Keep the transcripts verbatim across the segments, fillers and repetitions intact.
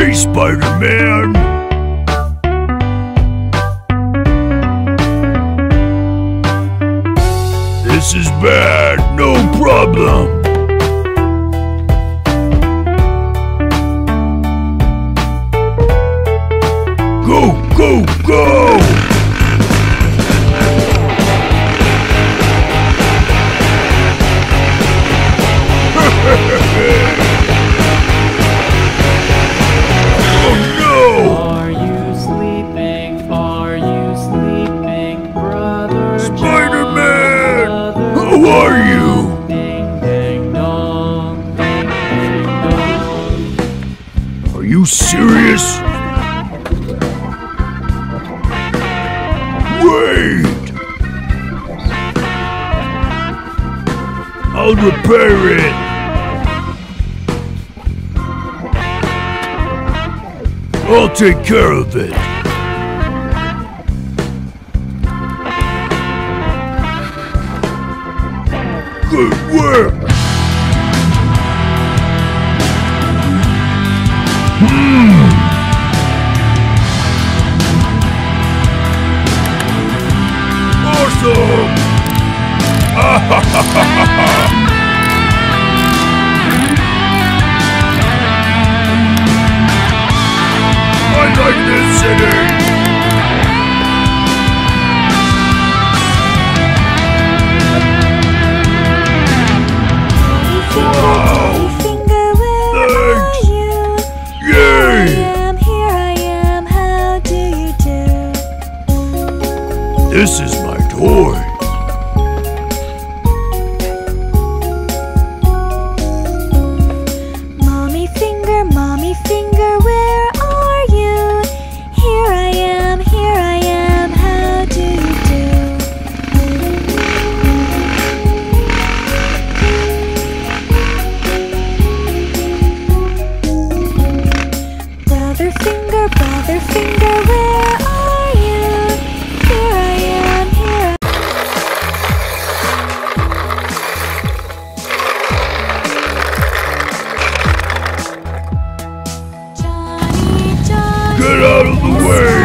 Hey, Spider-Man! This is bad, no problem. Go, go, go! Who are you? Ding, ding, dong, ding, ding, dong. Are you serious? Wait! I'll repair it. I'll take care of it. Good work! Hmm. Awesome! Ah ha ha ha ha ha! I like this city! This is my toy. Mommy finger, mommy finger, where are you? Here I am, here I am, how do you do? Brother finger, brother finger, where are you? Here I am, here I Johnny, Johnny, Get out of the way!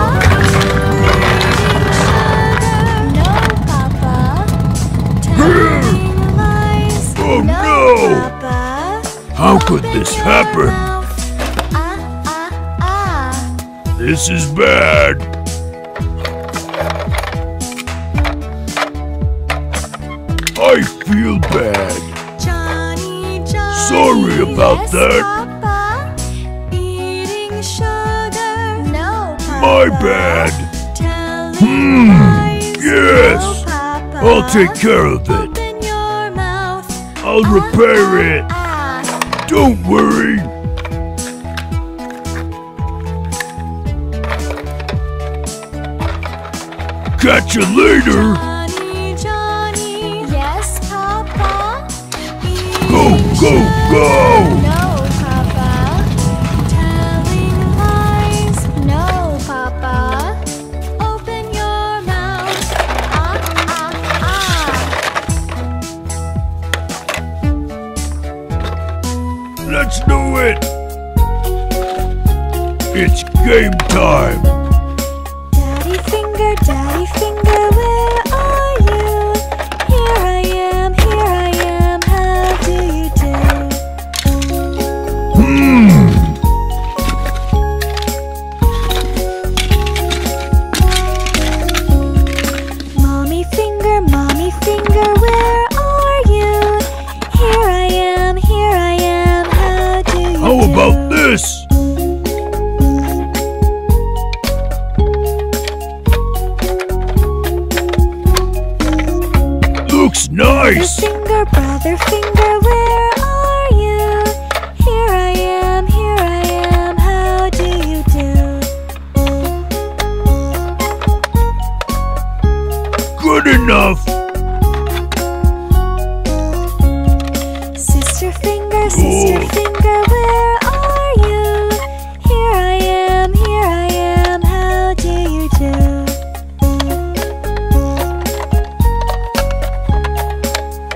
No, Papa. Telling lies. Oh no! Papa. How could this Open your happen? mouth. Ah, ah, ah. This is bad. I feel bad. Johnny, Johnny, Sorry about yes, that. Papa. Eating sugar. No, Papa. My bad. Telling Hmm, lies. yes. No, Papa. I'll take care of it. Open your mouth. I'll repair it. Ah, Don't worry. Catch you later. Johnny, Johnny. Yes, Papa. Go, go, go. No, Papa. Telling lies. No, Papa. Open your mouth. Ah, ah, ah. Let's do it. It's game time. Daddy finger, daddy finger, where are you? Here I am, here I am, how do you do? Hmm. Mommy finger, mommy finger, where are you? Here I am, here I am, how do you How do? about this? Looks nice. Brother finger, brother finger, where are you? Here I am, here I am, how do you do? Good enough. Sister finger, sister Oh. finger, where are you? Here I am, here I am, how do you do?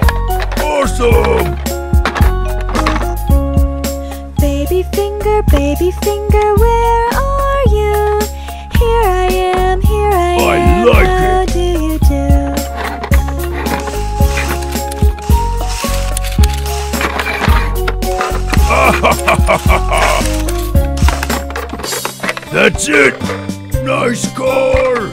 Awesome. Baby finger, baby baby finger, where are you? Here I am, here I, I am. like How it. do you do? That's it! Nice car!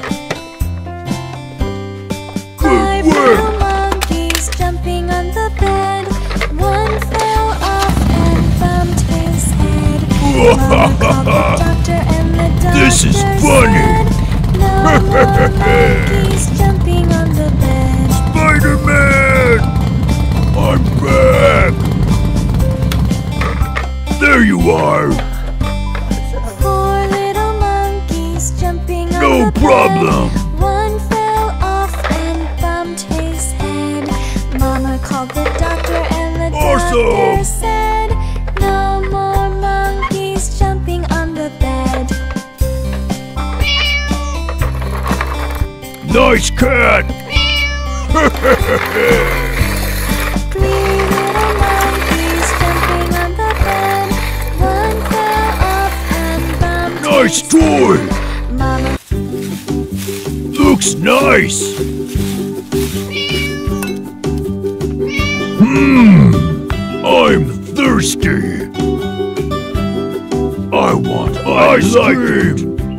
Five Good little work! monkeys jumping on the bed. One fell off and bumped his head. Mama called the doctor and the doctor This is funny. said, no more monkeys jumping on the bed. Spider-Man! I'm back! There you are! Four little monkeys jumping on No the problem. bed. One fell off and bumped his head. Mama called the doctor and the Awesome. doctor said, no more monkeys jumping on the bed. Nice cat! Three little monkeys jumping on the bed. One fell off and bumped Nice his toy! head. Mama Looks nice! Hmm, I'm thirsty. I want ice cream.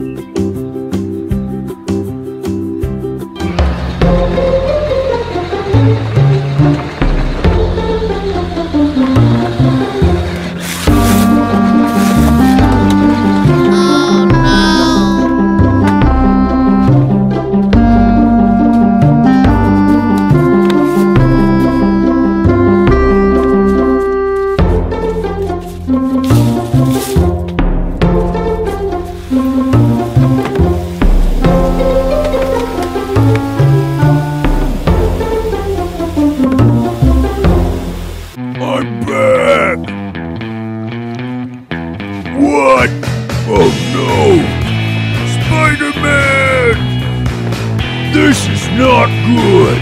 I'm back! What? Oh no! Spider-Man! This is not good!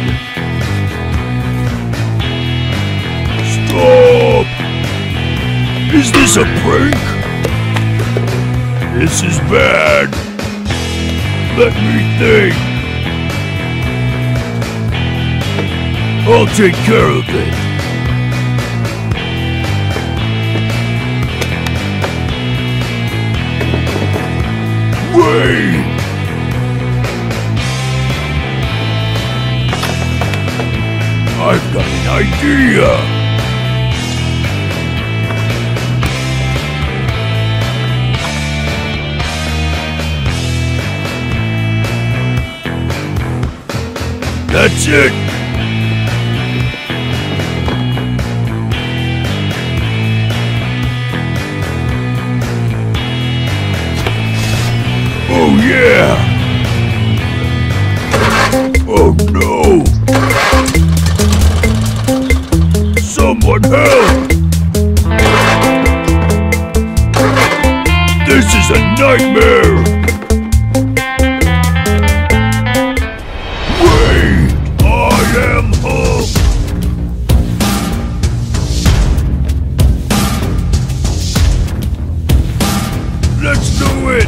Stop! Is this a prank? This is bad! Let me think! I'll take care of it! Wait! I've got an idea! That's it! Oh yeah! Oh no! Someone help! This is a nightmare! Wait! I am Hulk! Let's do it!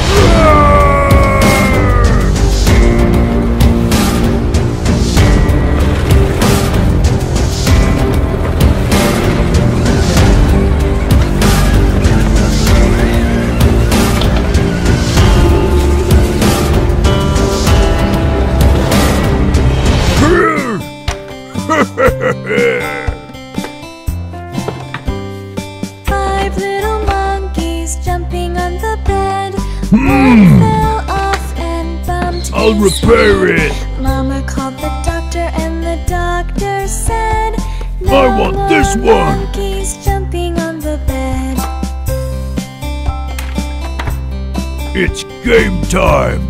Five little monkeys jumping on the bed. Hmm. One fell off and bumped I'll his repair head. it. Mama called the doctor and the doctor said, no I want more this one. monkeys jumping on the bed. It's game time!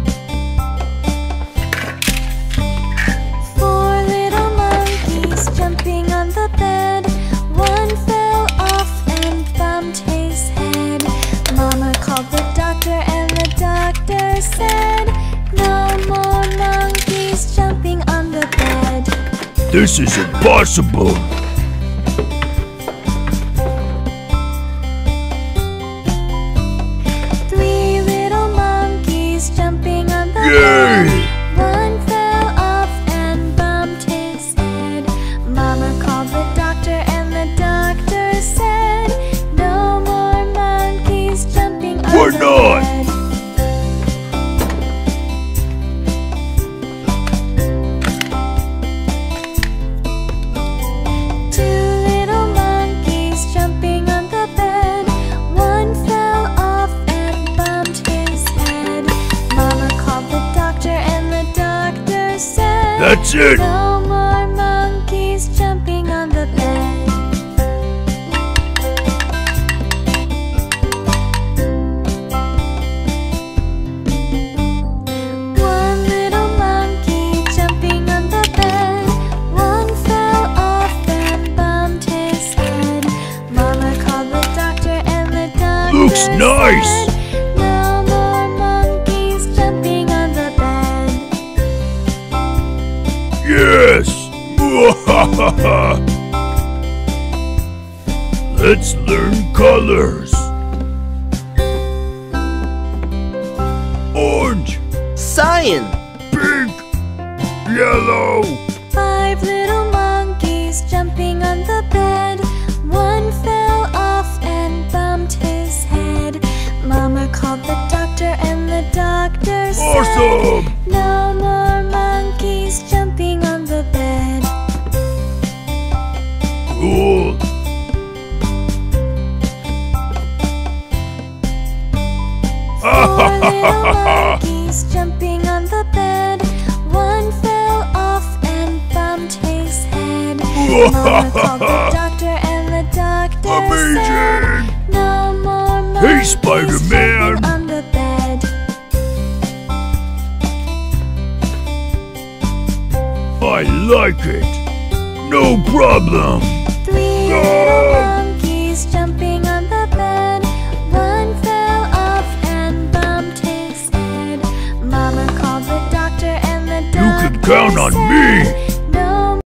Four little monkeys jumping on the bed. One fell off and bumped his head. Mama called the doctor and the doctor said, no more monkeys jumping on the bed. This is impossible! it! No more monkeys jumping on the bed. One little monkey jumping on the bed. One fell off and bumped his head. Mama called the doctor and the doctor Looks nice! said, no more monkeys jumping on the bed. Yes! Let's learn colors. Orange, Cyan, pink, yellow. Five little monkeys jumping on the bed. One fell off and bumped his head. Mama called the doctor and the doctor said, Awesome! no more monkeys jumping on the bed. Cool. Four little monkeys jumping on the bed. One fell off and bumped his head. Mama called the doctor and the doctor Amazing! said, no more Hey, monkeys Spider-Man. jumping on the bed. I like it. No problem. Three little monkeys jumping on the bed. One fell off and bumped his head. Mama called the doctor and the You doctor can count on said, me.